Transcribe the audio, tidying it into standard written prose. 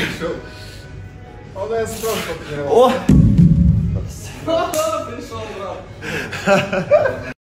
пришел. Он, наверное, тоже потренировался. О! Пришел, брат.